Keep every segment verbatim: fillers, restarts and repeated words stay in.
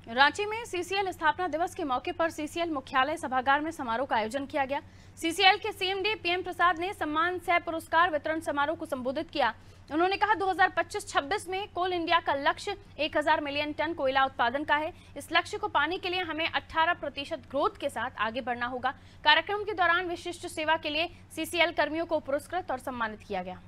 रांची में सीसीएल स्थापना दिवस के मौके पर सीसीएल मुख्यालय सभागार में समारोह का आयोजन किया गया। सीसीएल के सीएमडी पीएम प्रसाद ने सम्मान सह पुरस्कार वितरण समारोह को संबोधित किया। उन्होंने कहा दो हज़ार पच्चीस छब्बीस में कोल इंडिया का लक्ष्य एक हज़ार मिलियन टन कोयला उत्पादन का है। इस लक्ष्य को पाने के लिए हमें अठारह प्रतिशत ग्रोथ के साथ आगे बढ़ना होगा। कार्यक्रम के दौरान विशिष्ट सेवा के लिए सीसीएल कर्मियों को पुरस्कृत और सम्मानित किया गया।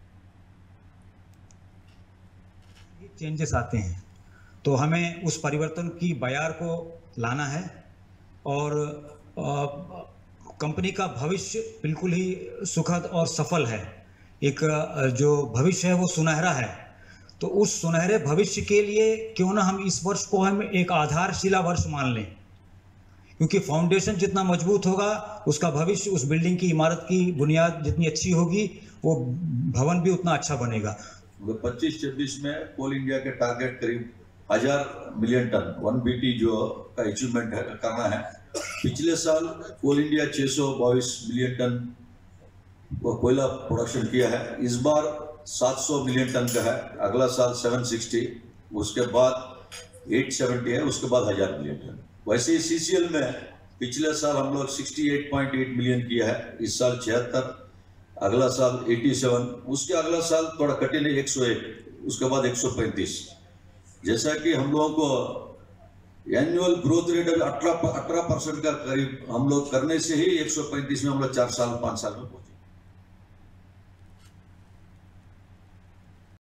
चेंजेस आते हैं तो हमें उस परिवर्तन की बयार को लाना है और कंपनी का भविष्य बिल्कुल ही सुखद और सफल है। एक जो भविष्य है वो सुनहरा है, तो उस सुनहरे भविष्य के लिए क्यों ना हम इस वर्ष को हम एक आधारशिला वर्ष मान लें, क्योंकि फाउंडेशन जितना मजबूत होगा उसका भविष्य, उस बिल्डिंग की इमारत की बुनियाद जितनी अच्छी होगी वो भवन भी उतना अच्छा बनेगा। पच्चीस छब्बीस में कोल इंडिया के टारगेट करीब हजार मिलियन टन वन बीटी जो का अचीवमेंट है करना है। पिछले साल कोल इंडिया छह सौ बाईस मिलियन टन वो कोयला प्रोडक्शन किया है। इस बार सात सौ मिलियन टन का है, अगला साल सात सौ साठ, उसके बाद आठ सौ सत्तर है, उसके बाद हजार मिलियन टन। वैसे ही सीसीएल में पिछले साल हम लोग अड़सठ पॉइंट आठ मिलियन किया है, इस साल छिहत्तर, अगला साल सत्तासी, उसके अगला साल थोड़ा कठिन है एक सौ एक, उसके बाद एक सौ पैंतीस। जैसा कि हम लोगों को एनुअल ग्रोथ रेट अभी अठारह अठारह परसेंट का करीब हम लोग करने से ही एक सौ पैंतीस में हम लोग चार साल पाँच साल में पहुंचे।